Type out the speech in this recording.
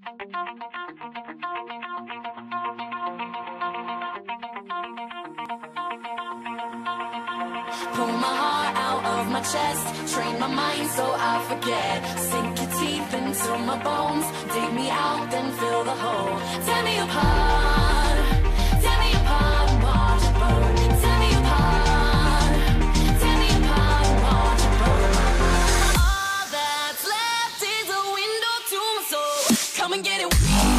Pull my heart out of my chest, train my mind so I forget. Sink your teeth into my bones, dig me out, then fill the hole. Tear me apart, tear me apart and watch it burn. Tear me apart, tear me apart and watch it burn. All that's left is a window to my soul. Come and get it.